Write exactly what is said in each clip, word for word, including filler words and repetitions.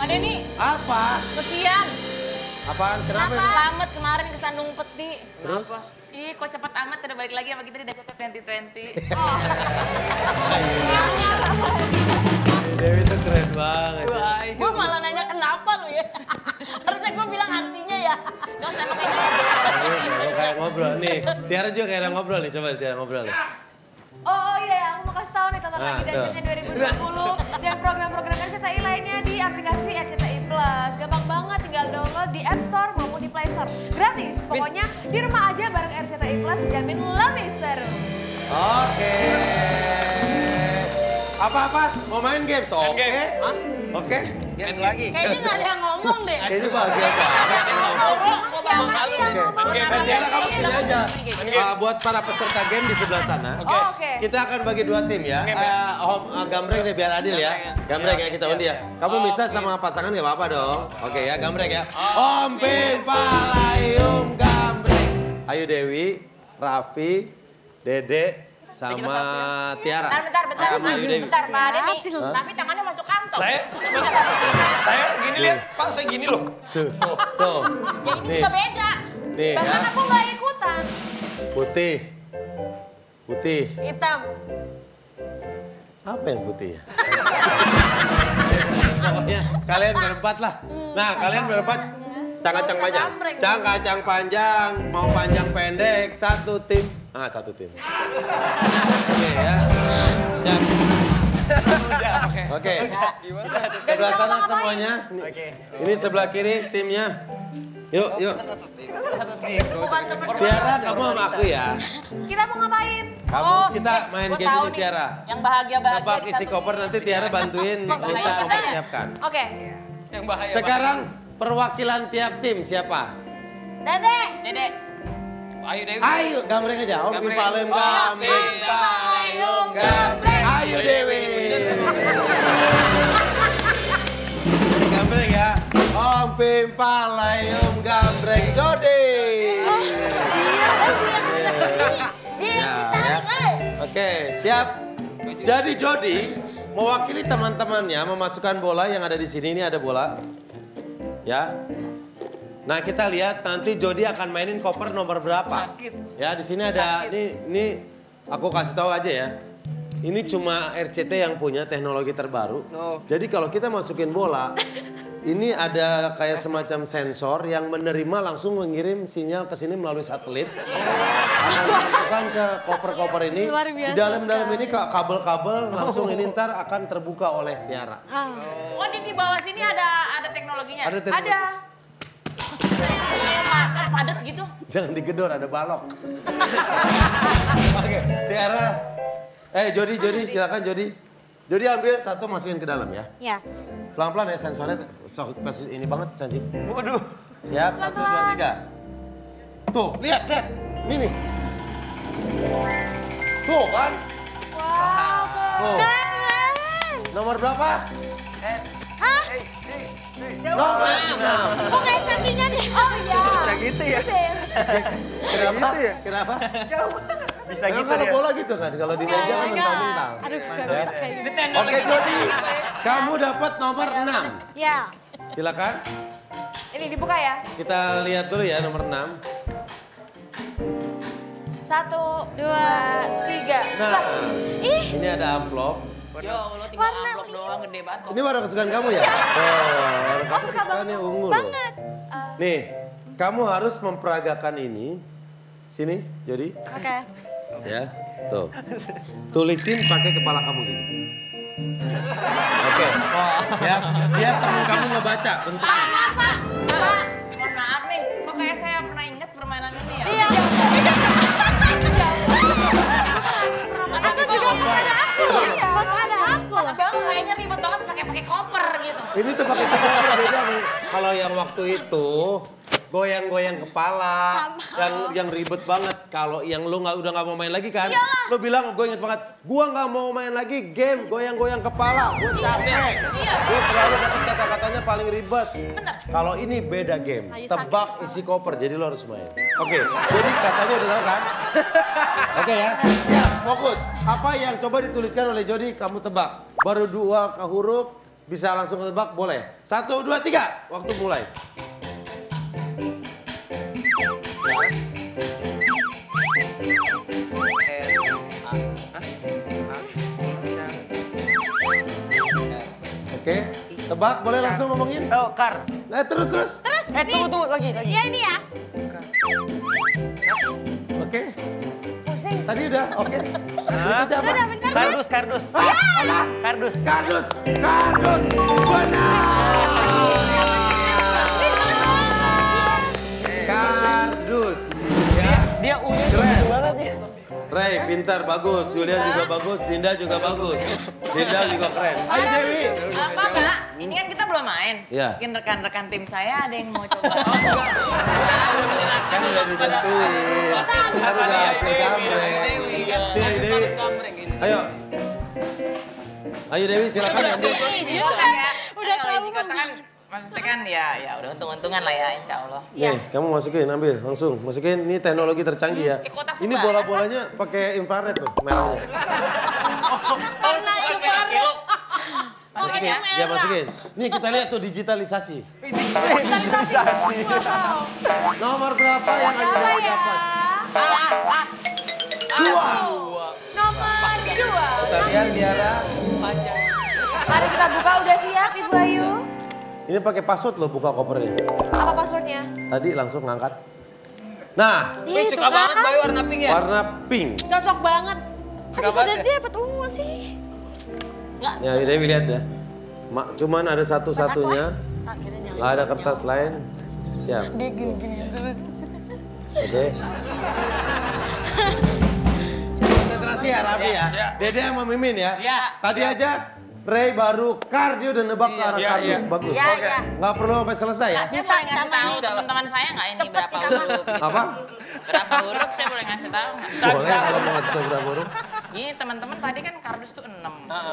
Denny. Apa? Kesian. Apaan? Kenapa? Kenapa? Selamat kemarin kesandung peti. Terus? Apa? Ih, kok cepet amat udah balik lagi sama kita di dua ribu dua puluh. Oh. Dewi itu keren banget. Gue malah nanya kenapa lu ya. Harusnya gue bilang artinya ya. Gak usah pakai ngobrol. Kayak ngobrol nih. Tiara juga kayak ngobrol nih. Coba Tiara ngobrol nih. Oh, oh iya, aku mau kasih tahu nih tonton Nah, lagi dan tuh. dua ribu dua puluh dan program-program R C T I lainnya di aplikasi R C T I Plus. Gampang banget, tinggal download di App Store maupun di Play Store. Gratis, pokoknya di rumah aja bareng R C T I Plus dijamin lebih seru. Oke. Apa-apa? Mau main games? Oke. Oke. Games lagi. Kayaknya nggak ada yang ngomong deh. Kayaknya bahagia banget. Siapa sih yang ngomong? Eh, Tiara, kamu sini aja. Uh, buat para peserta game di sebelah sana. Oh, oke. Kita akan bagi dua tim ya. Uh, Om uh, Gambreng nih biar adil ya. Gambreng ya kita undi ya. Kamu bisa sama pasangan nggak apa-apa dong. Oke ya, Gambreng ya. Om Ping Palayung Gambreng. Ayo Dewi, Raffi, Dede, sama Tiara. Bentar, bentar, bentar. Sama Ayu Dewi. Bentar, Pak Denny. Raffi tangannya masuk kantong. Saya? Bisa satu tim. Saya gini lihat, Pak, saya gini loh. Tuh, tuh. Ya ini Nih. juga beda. Nih ya. Bahkan aku nggak ikutan. Putih. Putih. Hitam. Apa yang putih ya? Pokoknya kalian berempat lah. Nah, kalian berempat cang-cang panjang. Cang-cang panjang, mau panjang pendek, satu tim. Ah, satu tim. Oke ya. Ya. Oke. Sebelah sana semuanya. Oke. Ini sebelah kiri timnya. Yuk, yuk. Bukan temen Tiara, kamu sama aku ya. Kita mau ngapain? Kamu, Oh, kita eh, main gua game tahu ini nih. Tiara. Yang bahagia-bahagia Tebak isi disatuin. koper nanti Tiara bantuin Bang, kita bahaya. mempersiapkan. Oke. Yang bahaya. Sekarang perwakilan tiap tim siapa? Dede. Dedek. Ayo Dewi. Ayo, gambreng aja. Om Gambreng. Pipalem Oh, gambreng. Payung gambreng. Ayo Dewi. Gambreng ya. Om Pimpalayum gambreng Jody. Ya, ya. Oke, siap. Jadi Jody mewakili teman-temannya memasukkan bola yang ada di sini. Ini ada bola. Ya. Nah, kita lihat nanti Jody akan mainin koper nomor berapa. Ya, di sini ada ini ini aku kasih tahu aja ya. Ini cuma R C T yang punya teknologi terbaru. Oh. Jadi kalau kita masukin bola, ini ada kayak semacam sensor yang menerima langsung mengirim sinyal ke sini melalui satelit. Akan dimasukkan ke koper-koper ini. Luar biasa Di dalam-dalam sekali. ini kabel-kabel langsung ini ntar akan terbuka oleh Tiara. Oh, di di bawah sini ada ada teknologinya. Ada teknologi. Ada. Kayak padat gitu. Jangan digedor, ada balok. Oke, Tiara. Eh, Jody, Jody, silakan Jody. Jody ambil satu masukin ke dalam ya. Ya. Pelan-pelan ya sensornya. So, ini banget, Sanji. Waduh. Siap, satu, dua, tiga. Tuh, lihat, lihat. Ini nih. Tuh kan. Wow, Tuh. keren. Nomor berapa? Hah? Nomor enam. Kok kayak sampingnya deh? Oh iya. Bisa gitu ya? Kenapa? gitu ya? Kenapa? Bisa Nah, kalau bola gitu kan, kalau di meja kan mentang-mentang. Aduh, gak Ya. bisa kayak gitu. Oke, Jody. Kamu dapat nomor enam. Ya. Silakan. Ini dibuka ya. Kita lihat dulu ya nomor enam. Satu, dua, tiga. Nah, Lah, ih. ini ada amplop. Yo, lo tinggal Warna- amplop doang gede banget kok. Ini warna kesukaan kamu ya? Oh, Oh, suka banget. ungu loh. Banget. Uh, Nih, kamu harus memperagakan ini. Sini, jadi. Oke. Ya, tuh. Tulisin pakai kepala kamu gini. Oke, siap. Biar teman kamu ngebaca. Bentar. Pak, Pak. Mohon maaf nih, kok kayak saya pernah inget permainan ini ya? Iya. Tapi kok Ada aku. Iya, pas ada aku. Mas banget kayaknya ribet banget pakai pakai koper gitu. Ini tuh pakai kepala beda nih. Kalau yang waktu itu goyang-goyang kepala, yang yang ribet banget. Kalau yang lu nggak udah nggak mau main lagi kan, Iyalah. lu bilang gue inget banget, gua nggak mau main lagi game goyang-goyang kepala, gue capek. Iya. Gue selalu dapat kata-katanya paling ribet. Bener. Kalau ini beda game, Ayo, tebak isi koper, jadi lo harus main. Oke, jadi katanya udah tahu kan? Oke ya, siap, fokus. Apa yang coba dituliskan oleh Jody, kamu tebak. Baru dua ke huruf, bisa langsung tebak boleh. Satu, dua, tiga. Waktu mulai. Oke, tebak boleh langsung ngomongin. Oh, kar. Nah, terus terus. Terus, Eh, tunggu, tunggu, lagi, lagi. Iya ini ya. Oke, Pusing. tadi udah. Oke. Berikutnya apa? Udah bentar, Kardus, kardus. Ah, apa? Kardus. Kardus, kardus, benar. Kardus. Ya. Dia U-nya Keren. bagus banget ya. Ray, pintar, bagus. Julian juga bagus. Dinda juga bagus. Dinda juga keren. Ayo Dewi. Apa, Pak? Ini kan kita belum main. Iya. Mungkin rekan-rekan tim saya ada yang mau coba. Kan udah ditentuin. Kan udah hasil gambreng. Nih, Dewi. Ayo. Ayo Dewi, silakan ambil. Ini isi kotak ya. Udah Kan kalau isi trauma. kotak kan maksudnya kan ya ya udah untung-untungan lah ya insya Allah. Nih, kamu masukin, ambil langsung. Masukin, ini teknologi tercanggih ya. Eh, kotak Ini sebelah. bola-bolanya pakai infrared tuh, merahnya. Karena infrared. Masukin ya. Ya masukin. Nih kita lihat tuh digitalisasi. Digitalisasi. Wow. Nomor berapa yang Ayu Apa Dewi ya? dapat? Dua. Nomor dua. Kita lihat Tiara. Mari kita buka, udah siap Ibu Ayu? Ini pakai password loh buka kopernya. Apa passwordnya? Tadi langsung ngangkat. Nah, Wih, Itu suka banget kan. Bayu warna pink ya? warna pink. Cocok banget. Kok Suka bisa banget dari dia dapat ungu sih? Ya Ayu Dewi lihat ya. Ma, cuman ada satu-satunya. Akhirnya nyala. Nggak ada kertas lain. Siap. Dia gini-gini terus. Oke. Konsentrasi ya Rafi ya. Ya. Dede sama Mimin ya. Ya. Tadi aja Ray baru kar dia udah nebak ke arah Iya, kardus. iya. Bagus. Iya, iya. Nggak perlu sampai selesai ya. Nah, saya boleh ngasih tahu Bisa lah. teman-teman saya nggak ini Cepet berapa di kamar. huruf? Apa? Berapa huruf saya boleh ngasih tahu nggak? Bisa, Boleh bisa. kalau mau ngasih tahu berapa huruf. Gini teman-teman tadi kan kardus tuh enam. Heeh.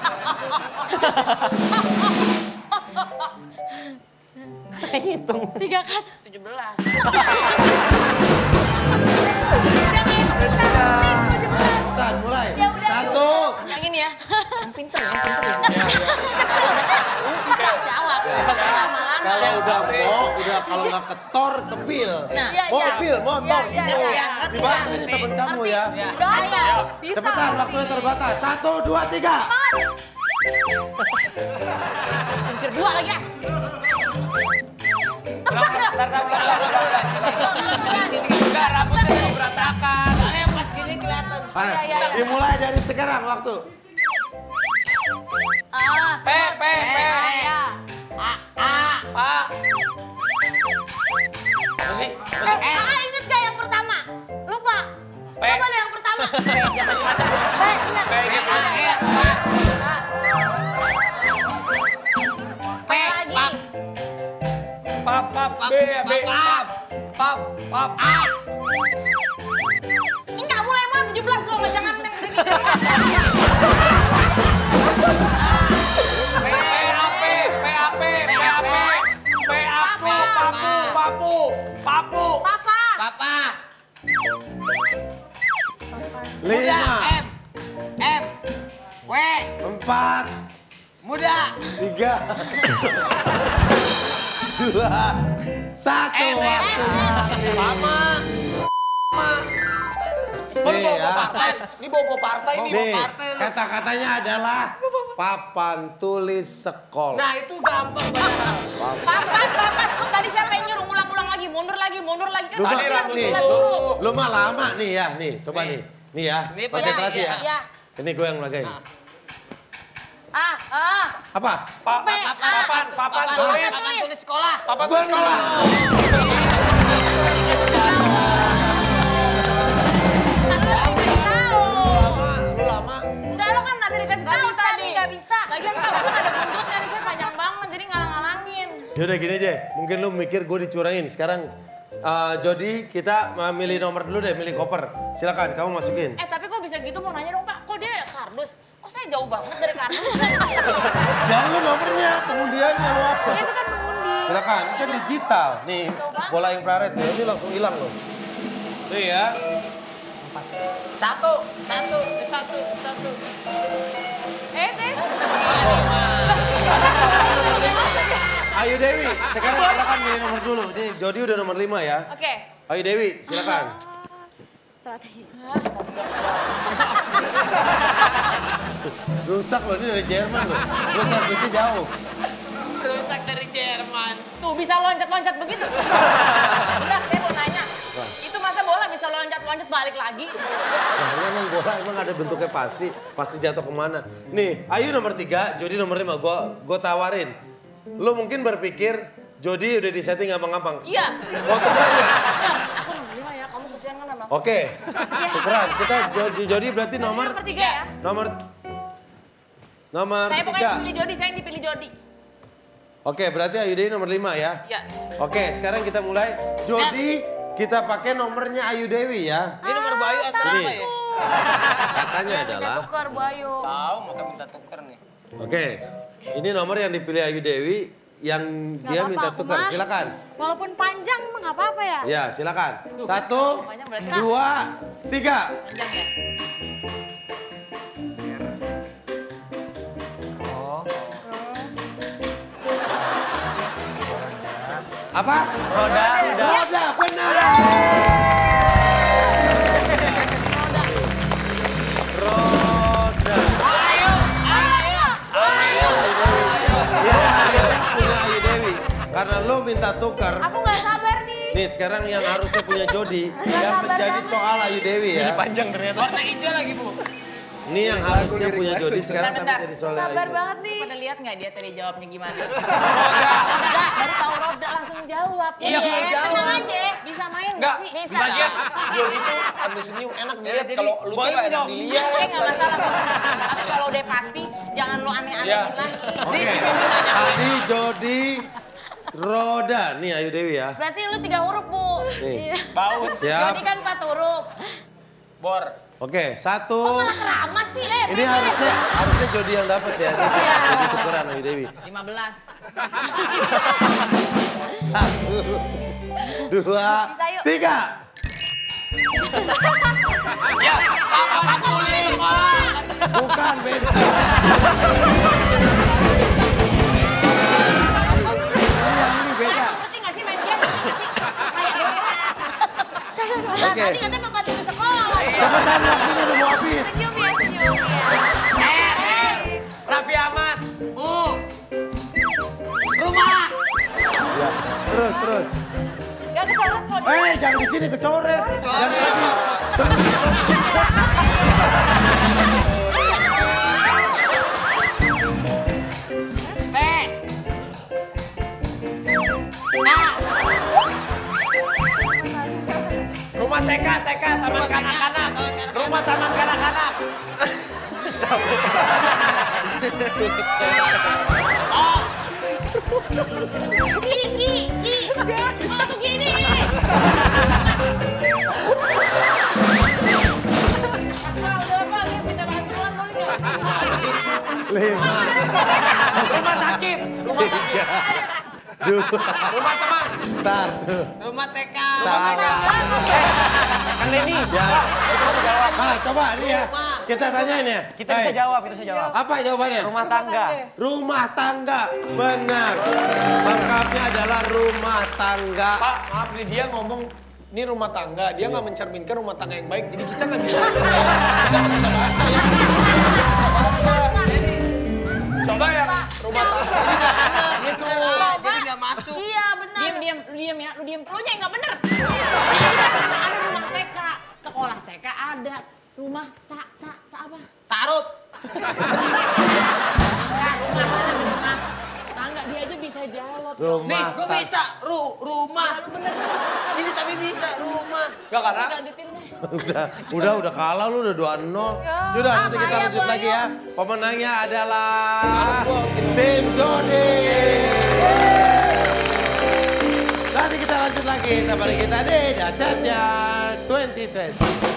Hitung. Tiga kata. tujuh belas. San, mulai. Ya udah. Satu. Yang ini ya. Yang pinter, yang pinter ya. Kalau udah tahu bisa jawab. Jangan lama-lama. Kalau udah mau, udah kalau nggak ketor, kepil. Nah, Iya, iya. Mobil, motor, Iya, iya, gitu. iya. Ngerti, Dibantu ngerti. ini temen kamu ya. Udah ayo. Bisa. Cepetan, waktunya terbatas. Satu, dua, tiga. Kincir dua lagi ya. Bentar, bentar, bentar, bentar. Enggak, rambutnya tuh berantakan. Soalnya yang pas gini kelihatan. Ayo, Iya, iya, iya. dimulai dari sekarang waktu. Ah. P, P, P. Iya. A, A. Apa sih? Apa sih? Eh, ah, inget gak yang pertama? Lupa. P. Coba deh yang pertama. Jangan macam-macam. Eh, ingat. P, gitu. Ah, Iya. P lagi. Pap, pap, B, B, pap. Pap, pap, A. Ini nggak mulai-mulai tujuh belas loh, jangan yang ini. P, A, P, P, A, P, P, A, P. P, A, P, papu, papu, papu. Papa. Papa. Lima, M, M, W, empat, muda. tiga, dua, satu. M, M, Waktunya. Mama. Mama. Ini Nih bawa ya. partai. Ini bawa partai, ini Nih, bawa partai. lu. kata-katanya adalah papan tulis sekolah. Nah itu gampang banget. Papat, papat. Kok tadi siapa yang nyuruh ulang-ulang lagi, mundur lagi, mundur lagi kan Lu udah mah, bilang nih, tujuh belas lu, huruf. lu mah lama nih ya, nih, coba Nih. nih. Nih ya, Nih, konsentrasi iya, ya. iya. Ini gue yang mulai. Ah, ah. Apa? Pa, pa, pa, papan, papan tulis. Papan Tulis sekolah. Papan tulis sekolah. Kan lu tadi dikasih tahu. Lu lama. Enggak, lo kan tadi dikasih Nggak tahu bisa tadi. nih, nggak bisa. Lagian Pak, Bapak ada buntutnya, nih saya panjang banget, jadi ngalang-ngalangin. Yaudah gini aja, mungkin lu mikir gue dicurangin. Sekarang uh, Jody kita uh, milih nomor dulu deh, milih koper. Silakan, kamu masukin. Eh tapi kok bisa gitu, mau nanya dong Pak, kok dia kardus? Kok saya jauh banget dari kardus? Jangan lu nomornya, kemudiannya lu hapus. Itu kan mengundi. Silakan, ini kan digital. Nih, bola infrared ya, ini langsung hilang loh. Nih ya. Satu, satu, satu, satu. Eh, Teh. Bisa begini. Dewi, sekarang silakan milih nomor dulu. Ini Jody udah nomor lima ya. Oke. Ayu Dewi, silakan. Strategi. Rusak loh, ini dari Jerman loh. Rusak sisi jauh. Rusak dari Jerman. Tuh bisa loncat-loncat begitu. Benar, saya mau nanya. Itu masa bola bisa loncat-loncat balik lagi? Nah, emang bola emang ada bentuknya pasti. Pasti jatuh kemana. Nih, Ayu nomor tiga, Jody nomor lima. Gue gue tawarin. Lo mungkin berpikir Jody udah disetting gampang-gampang. Iya. Mau tukeran nggak? Aku nomor lima ya, kamu kesian kan sama aku. Oke, tukeran. Kita Jody, Jody berarti nomor... Nomor tiga ya? Nomor... Nomor Saya tiga. pokoknya dipilih Jody, saya yang dipilih Jody. Oke, berarti Ayu Dewi nomor lima ya? Iya. Oke, sekarang kita mulai. Jody, kita pakai nomornya Ayu Dewi ya. Ini nomor Bayu atau Ini. apa ya? Katanya adalah... Tukar Bu Ayu. Tahu, maka minta tuker nih. Oke, ini nomor yang dipilih Ayu Dewi yang Nggak dia apa-apa, minta aku tukar. mah. Silakan. Walaupun panjang emang nggak apa-apa ya? Ya, silakan. Satu, Panjang berarti. dua, tiga. Panjang ya? Apa? Roda, roda. Roda, benar. Roda. Ayo, ayo, ayo. Ya, akhirnya punya Ayu Dewi. Karena lo minta tukar. Aku nggak sabar nih. Nih sekarang yang harusnya punya Jody, yang sabar menjadi banget. soal Ayu Dewi ya. Panjang ternyata. Warna hijau lagi, Bu. Ini yang harusnya punya Jody sekarang tapi Bentar, bentar. jadi soal Ayu Sabar Dewi. banget nih. Pada lihat nggak dia tadi jawabnya gimana? Roda, baru tahu roda langsung jawab. Iya, baru jawab. tenang aja. Bisa main nggak Enggak, sih? Bisa. bagian Jody itu ambil senyum enak dilihat. Kalau lu tuh nggak enak dilihat. Oke, nggak masalah. Gua senang. Tapi kalau udah pasti, jangan lo aneh-anehin Iya. lagi. Oke, tadi Jody Roda. Nih Ayu Dewi ya. Berarti lu tiga huruf, Bu. Nih. Iya. Baut, Siap. Jadi kan empat huruf. bor. Oke, Kok satu. malah keramas sih? Eh, Ini Bebe. harusnya harusnya Jody yang dapat ya. Jadi, Iya. jadi tukeran Ayu Dewi. lima belas. Satu, dua, Bisa, yuk. tiga. Ya, papan tulis sekolah. Bukan beda. Ini yang ini beda. Ngerti nggak sih main game? Kayak doang. Nah, Oke. tadi katanya bapak di sekolah. Cepetan waktunya udah mau habis. Senyum ya, senyum ya. Raffi Ahmad. Bu. Rumah. Ya, terus terus. Gak kecolok kok. Eh, jangan di sini kecoret. Jangan lagi. Terus. Teh. Rumah T K, T K, taman kanak-kanak. Rumah taman kanak-kanak. Ki, ki, ki. Oh, tuh gini. Wah, udah apa? Gue minta bantuan boleh nggak? Lima, Rumah sakit. Rumah sakit. dua, Rumah teman. satu. Rumah T K. Salah. Kang Denny. Ya. Ah, coba ini ya. Kita tanyain ya. Kita bisa jawab, kita bisa jawab. Apa jawabannya? Rumah tangga. Rumah tangga. Benar. Lengkapnya adalah rumah tangga. Pak, maaf nih dia ngomong ini rumah tangga, dia nggak mencerminkan rumah tangga yang baik, jadi kita nggak bisa. Kita nggak bisa baca ya. Coba ya, rumah tangga. Ini nggak benar gitu. Jadi nggak masuk. Iya, benar. Diam, diam, lu diam ya, lu diam. Lu nya yang nggak bener. Ada rumah T K, sekolah T K ada. Rumah tak, tak, tak apa? Tarup. Nah, rumah mana rumah tangga, dia aja bisa jawab. Rumah Nih, gue tangga. bisa. Ru, rumah. Lu bener. Ini tapi bisa, rumah. Nggak karena Gak di tim deh. Udah, udah, udah kalah lu udah dua nol. Ya, Yaudah nanti apa kita ya, lanjut Bu lagi Ayu? ya. Pemenangnya adalah tim Jody. Nanti kita lanjut lagi. Tapi kita deh dasarnya dua ribu dua puluh.